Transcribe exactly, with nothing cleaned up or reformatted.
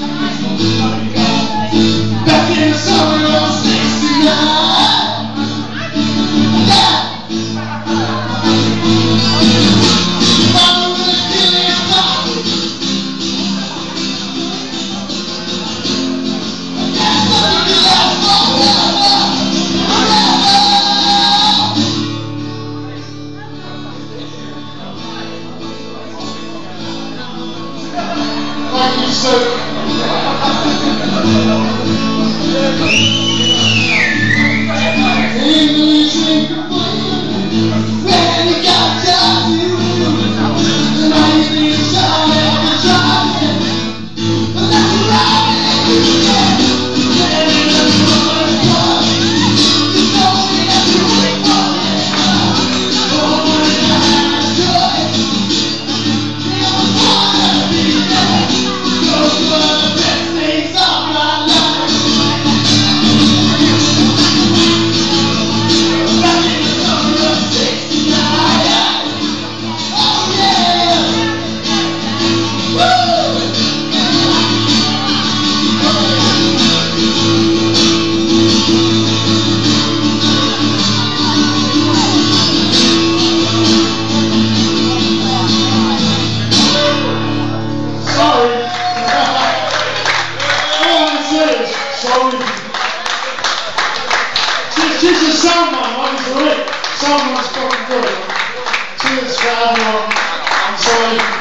Back in the summer of sixty-nine. Yeah. Mama was killing time. That's what you do that forever, forever. Thank you, sir. English ain't complaining when you got time to do. Now you need to shout at the trying, but that's right. Yeah, that's what it's for. You know we got to wait for it. Oh, we're gonna enjoy it. We always wanna be there. Those were the best things of my life. Back in the summer of sixty-nine. Oh yeah. Woo. Sorry. All I say is sorry. She's, she's a soundman, obviously. Soundman's fucking good. Cheers, crowd. I'm sorry.